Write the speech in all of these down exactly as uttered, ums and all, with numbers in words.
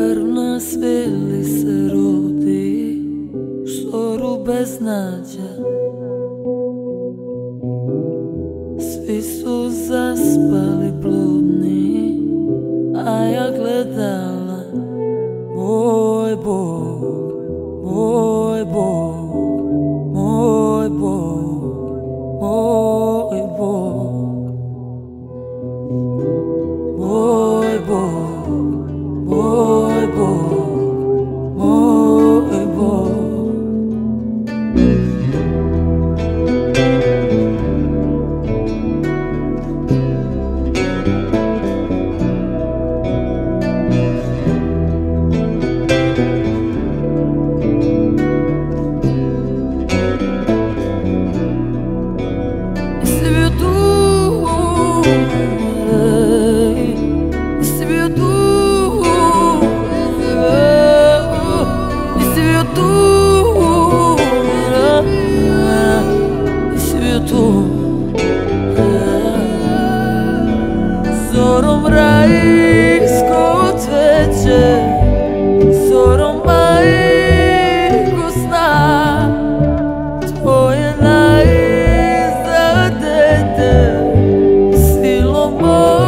Krvna svili se rodi u štoru beznađa. Svi su zaspali bludni, a ja gledala. Moj Bog, moj Bog, moj Bog, moj Bog, moj Bog, moj Bog, moj Bog. Zorom rajsko cveće, zorom majko sna, tvoje najza dete, silo moja.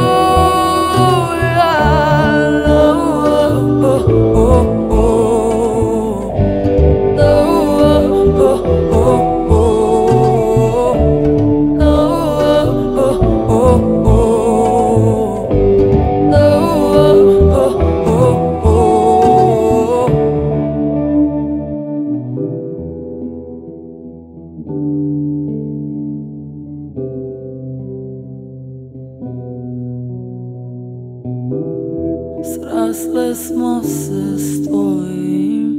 Oh, oh, oh, oh. Oh, oh, oh. Srasle smo se s tvojim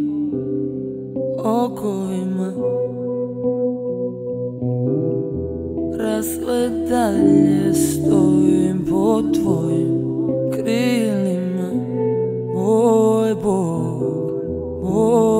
okovima, rasle dalje stojim po tvojim krilima. Moj Bog, moj